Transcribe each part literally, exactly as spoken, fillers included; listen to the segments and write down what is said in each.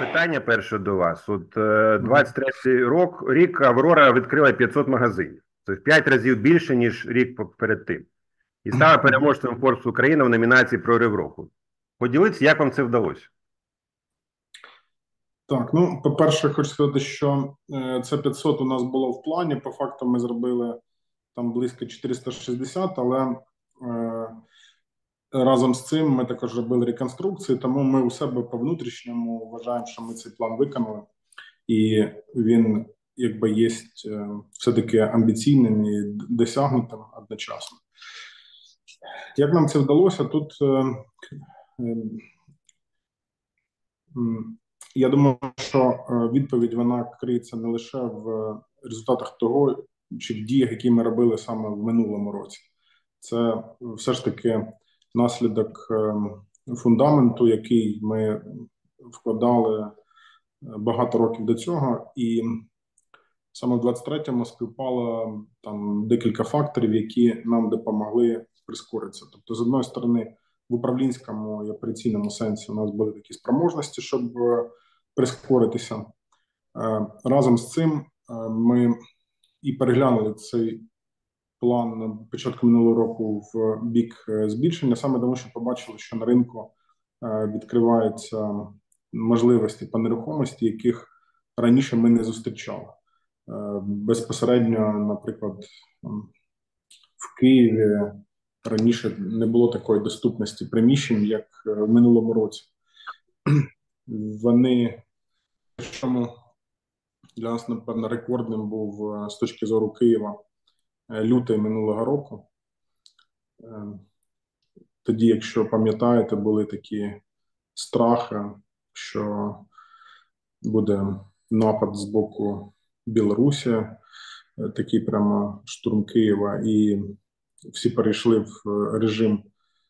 питання перше до вас. От е, двадцять третій рок, рік Аврора відкрила п'ятсот магазинів. Це в п'ять разів більше, ніж рік перед тим. І стала переможцем Forbes Україна в номінації «Прорив року». Поділіться, як вам це вдалося? Так, ну, по-перше, хочу сказати, що е, це п'ятсот у нас було в плані. По факту ми зробили там близько чотириста шістдесят, але е, разом з цим ми також робили реконструкції, тому ми у себе по внутрішньому вважаємо, що ми цей план виконали. І він, якби, є е, все-таки амбіційним і досягнутим одночасно. Як нам це вдалося? Тут е, е, я думаю, що відповідь вона криється не лише в результатах того, чи в діях, які ми робили саме в минулому році. Це все ж таки наслідок фундаменту, який ми вкладали багато років до цього, і саме в двадцять третьому співпало там декілька факторів, які нам допомогли прискоритися. Тобто, з одної сторони, в управлінському і операційному сенсі у нас були такі спроможності, щоб прискоритися. Разом з цим ми і переглянули цей план на початку минулого року в бік збільшення, саме тому, що побачили, що на ринку відкриваються можливості по нерухомості, яких раніше ми не зустрічали. Безпосередньо, наприклад, в Києві раніше не було такої доступності приміщень, як в минулому році. Вони, причому для нас, напевно, рекордним був з точки зору Києва лютий минулого року. Тоді, якщо пам'ятаєте, були такі страхи, що буде напад з боку Білорусі, такий прямо штурм Києва, і всі перейшли в режим,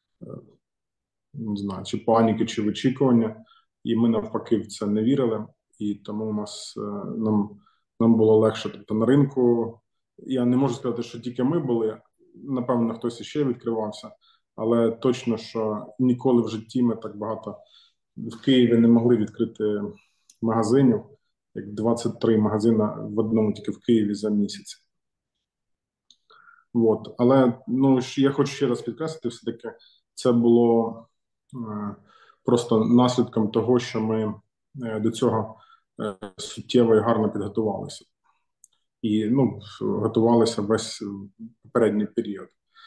не знаю, чи паніки, чи вичікування, і ми навпаки в це не вірили, і тому у нас, нам, нам було легше. Тобто на ринку, я не можу сказати, що тільки ми були, напевно, хтось іще відкривався, але точно, що ніколи в житті ми так багато в Києві не могли відкрити магазинів, як двадцять три магазини в одному тільки в Києві за місяць. От. Але ну, я хочу ще раз підкреслити, все-таки це було е, просто наслідком того, що ми е, до цього е, суттєво і гарно підготувалися. І ну, готувалися весь попередній період.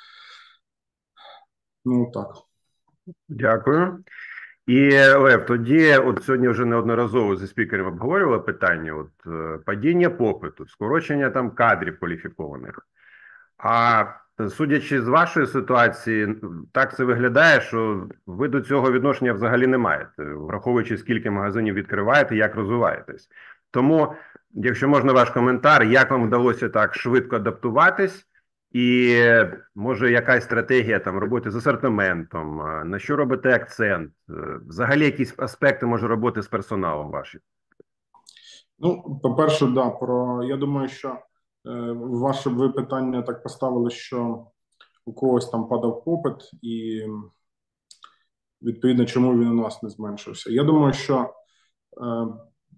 Ну, так. Дякую. І, Лев, тоді, от сьогодні вже неодноразово зі спікером обговорювали питання, от падіння попиту, скорочення там кадрів кваліфікованих. А судячи з вашої ситуації, так це виглядає, що ви до цього відношення взагалі не маєте, враховуючи, скільки магазинів відкриваєте, як розвиваєтесь. Тому, якщо можна, ваш коментар, як вам вдалося так швидко адаптуватись, і може якась стратегія там роботи з асортиментом, на що робите акцент, взагалі якісь аспекти може роботи з персоналом вашим? Ну, по-перше, да, про я думаю, що ваше ви питання так поставили, що у когось там падав попит, і відповідно, чому він у нас не зменшився. Я думаю, що е,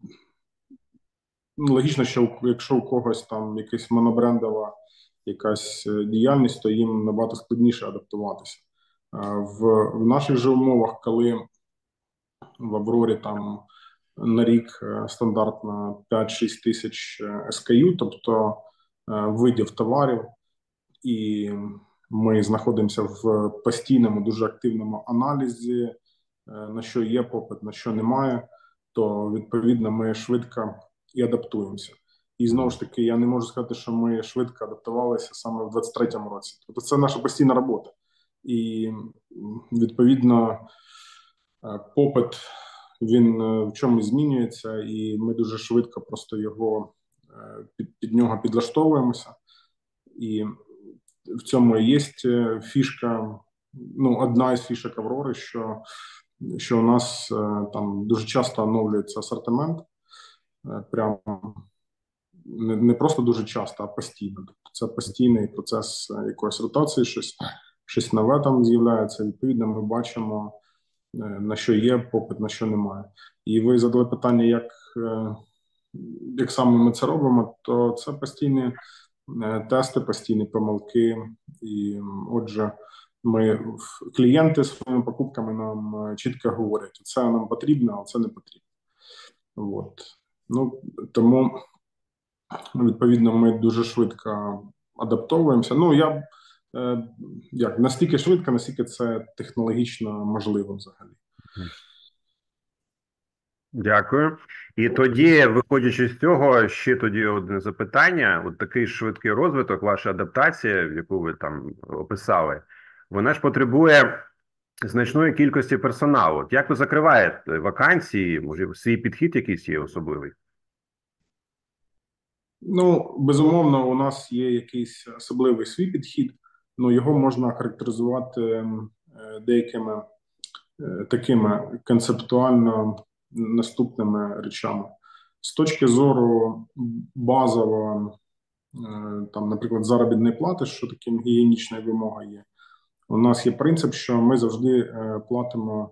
логічно, що якщо у когось там якась монобрендова якась діяльність, то їм набагато складніше адаптуватися. Е, в, в наших же умовах, коли в Аврорі там на рік стандартно п'ять-шість тисяч ес кей ю, тобто видів товарів, і ми знаходимося в постійному, дуже активному аналізі, на що є попит, на що немає, то, відповідно, ми швидко і адаптуємося. І, знову ж таки, я не можу сказати, що ми швидко адаптувалися саме в двадцять третьому році. Тобто це наша постійна робота. І, відповідно, попит, він в чомусь змінюється, і ми дуже швидко просто його під, під нього підлаштовуємося. І в цьому і є фішка, ну, одна із фішок Аврори, що, що у нас там дуже часто оновлюється асортимент, прямо не, не просто дуже часто, а постійно. Тобто це постійний процес якоїсь ротації, щось, щось нове там з'являється. Відповідно, ми бачимо на що є попит, на що немає. І ви задали питання, як, як саме ми це робимо, то це постійні тести, постійні помилки. І отже, ми клієнти своїми покупками нам чітко говорять, це нам потрібно, а це не потрібно. От. Ну, тому, відповідно, ми дуже швидко адаптовуємося. Ну, я як настільки швидко, наскільки це технологічно можливо взагалі. Дякую. І тоді, виходячи з цього, ще тоді одне запитання. От такий швидкий розвиток, ваша адаптація, яку ви там описали, вона ж потребує значної кількості персоналу. От як ви закриваєте вакансії? Може, свій підхід якийсь є особливий? Ну, безумовно, у нас є якийсь особливий свій підхід, але його можна характеризувати деякими такими концептуально наступними речами. З точки зору базового, там, наприклад, заробітної плати, що таким гігієнічною вимогою є, у нас є принцип, що ми завжди платимо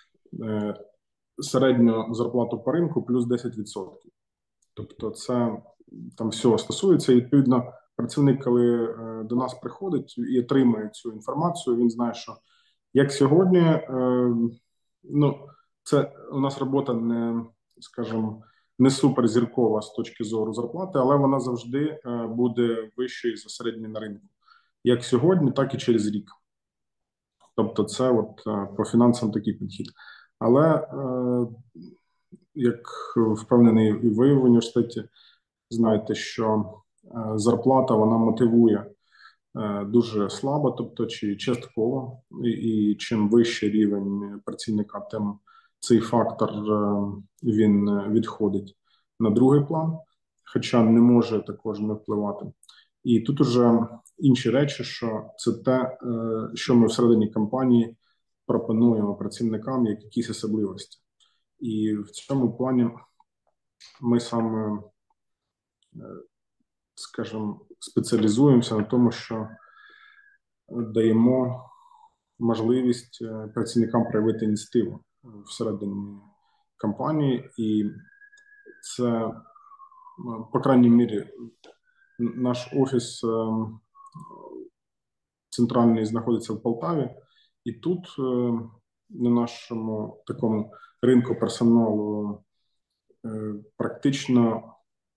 середню зарплату по ринку плюс десять відсотків. Тобто це там всього стосується. І, відповідно, працівник, коли до нас приходить і отримує цю інформацію, він знає, що як сьогодні, ну, це у нас робота не, скажімо, не суперзіркова з точки зору зарплати, але вона завжди буде вищою за середньою на ринку. Як сьогодні, так і через рік. Тобто це от по фінансам такий підхід. Але, як впевнений і ви в університеті, знаєте, що зарплата, вона мотивує дуже слабо, тобто чи частково, і, і чим вищий рівень працівника, тим цей фактор він відходить на другий план, хоча не може також не впливати. І тут уже інші речі, що це те, що ми всередині компанії пропонуємо працівникам як якісь особливості. І в цьому плані ми саме, скажімо, спеціалізуємося на тому, що даємо можливість працівникам проявити ініціативу всередині компанії, і це, по крайній мірі, наш офіс центральний знаходиться в Полтаві, і тут на нашому такому ринку персоналу практично,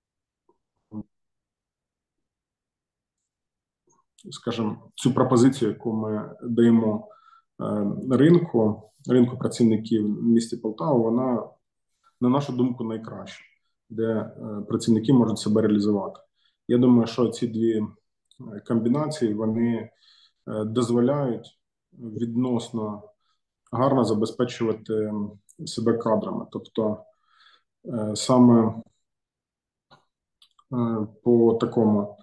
скажімо, цю пропозицію, яку ми даємо ринку, ринку працівників в місті Полтава, вона, на нашу думку, найкраща, де працівники можуть себе реалізувати. Я думаю, що ці дві комбінації, вони дозволяють відносно гарно забезпечувати себе кадрами. Тобто саме по такому,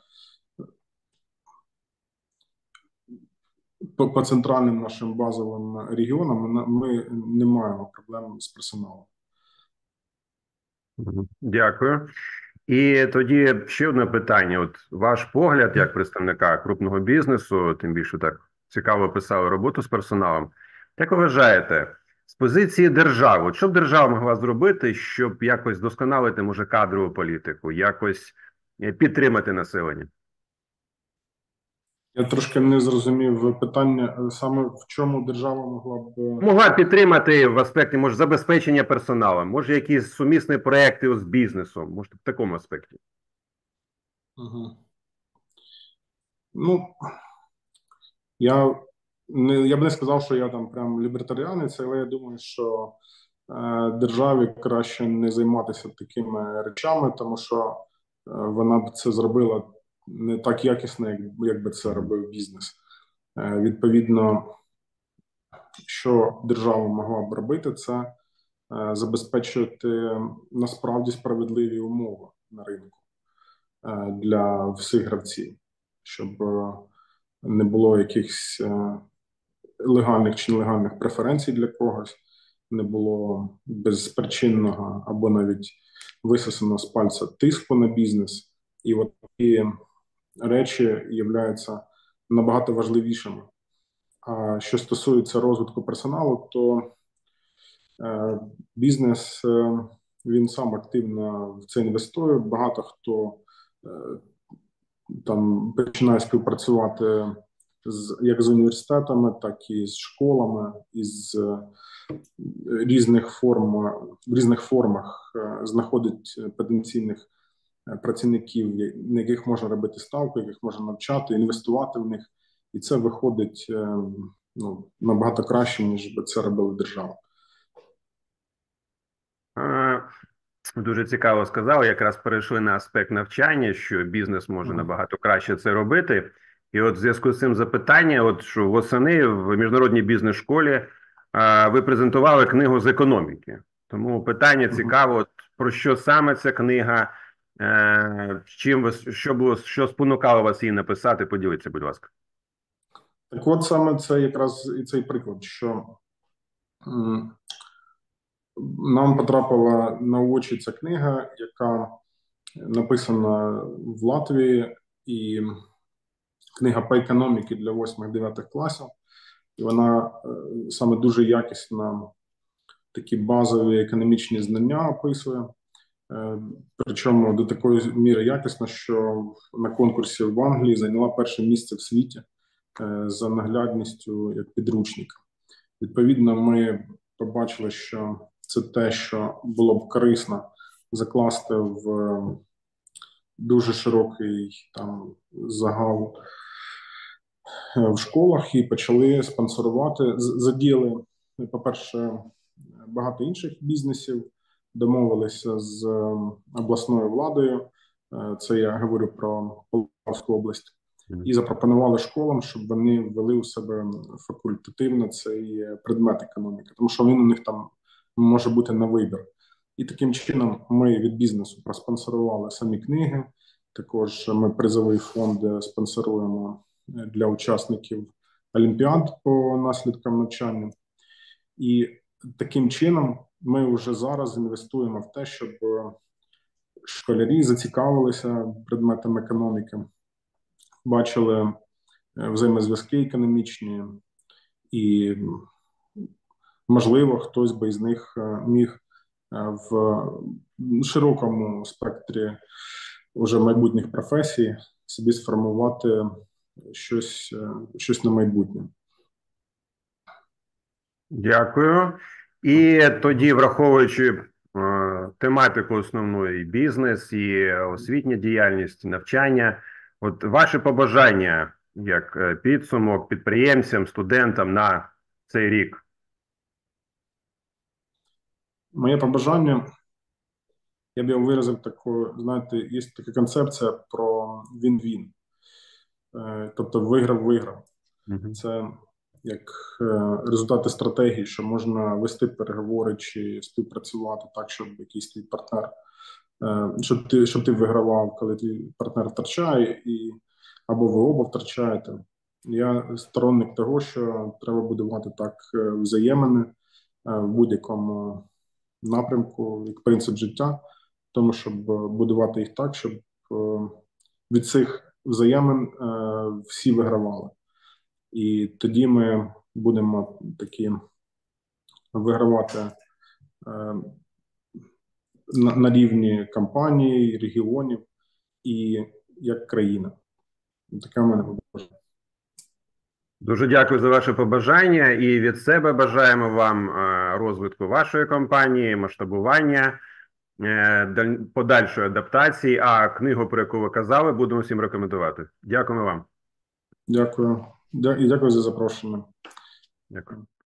по, по центральним нашим базовим регіонам ми не маємо проблем з персоналом. Дякую. І тоді ще одне питання. От ваш погляд як представника крупного бізнесу, тим більше так цікаво писали роботу з персоналом. Як ви вважаєте, з позиції держави, що б держава могла зробити, щоб якось вдосконалити, може, кадрову політику, якось підтримати населення? Я трошки не зрозумів питання, саме в чому держава могла б... Могла підтримати в аспекті, може, забезпечення персоналом, може, якісь сумісні проекти з бізнесом, може, в такому аспекті. Угу. Ну, я, не, я б не сказав, що я там прям лібертаріанець, але я думаю, що е, державі краще не займатися такими речами, тому що е, вона б це зробила не так якісно, як, як би це робив бізнес. Е, відповідно, що держава могла б робити, це е, забезпечувати насправді справедливі умови на ринку е, для всіх гравців, щоб е, не було якихось е, легальних чи нелегальних преференцій для когось, не було безпричинного або навіть висосаного з пальця тиску на бізнес. І от ці речі являються набагато важливішими. А що стосується розвитку персоналу, то Бізнес, він сам активно в це інвестує. Багато хто там починає співпрацювати з, як з університетами, так і з школами, із різних форм, в різних формах знаходить потенційних працівників, на яких можна робити ставку, яких можна навчати, інвестувати в них. І це виходить ну, набагато краще, ніж би це робила держава. Дуже цікаво сказав. Якраз перейшли на аспект навчання, що бізнес може набагато краще це робити. І от в зв'язку з цим запитання, от що восени в міжнародній бізнес-школі а, ви презентували книгу з економіки. Тому питання цікаво, от, про що саме ця книга, е, чим ви, що було, що спонукало вас її написати, поділіться, будь ласка. Так от саме це якраз і цей приклад, що м, нам потрапила на очі ця книга, яка написана в Латвії, і книга по економіці для восьмих-дев'ятих класів. І вона е, саме дуже якісна, такі базові економічні знання описує. Е, причому до такої міри якісно, що на конкурсі в Англії зайняла перше місце в світі е, за наглядністю як підручник. Відповідно, ми побачили, що це те, що було б корисно закласти в дуже широкий там загал в школах, і почали спонсорувати. Задіяли, по-перше, багато інших бізнесів, домовилися з обласною владою, це я говорю про Полтавську область, і запропонували школам, щоб вони ввели у себе факультативно цей предмет економіки, тому що він у них там може бути на вибір. І таким чином ми від бізнесу проспонсорували самі книги, також ми призовий фонд спонсоруємо для учасників олімпіад по наслідкам навчання. І таким чином ми вже зараз інвестуємо в те, щоб школярі зацікавилися предметом економіки, бачили взаємозв'язки економічні, і, можливо, хтось би із них міг в широкому спектрі вже майбутніх професій собі сформувати щось, щось на майбутнє. Дякую. І тоді, враховуючи е, тематику основну, і бізнес, і освітня діяльність, навчання, от ваші побажання як підсумок підприємцям, студентам на цей рік? Моє побажання, я б його виразив таку, знаєте, є така концепція про він-він. Тобто виграв-виграв. Mm-hmm. Це як результати стратегії, що можна вести переговори чи співпрацювати так, щоб якийсь твій партнер, щоб ти, щоб ти вигравав, коли твій партнер втрачає, і, або ви оба втрачаєте. Я сторонник того, що треба будувати так взаємини в будь-якому напрямку, як принцип життя, тому щоб будувати їх так, щоб від цих взаємин всі вигравали. І тоді ми будемо такі вигравати на, на рівні компаній, регіонів і як країна. Таке в мене побажання. Дуже дякую за ваше побажання, і від себе бажаємо вам розвитку вашої компанії, масштабування, подальшої адаптації, а книгу, про яку ви казали, будемо всім рекомендувати. Дякуємо вам. Дякую. І дякую за запрошення. Дякую.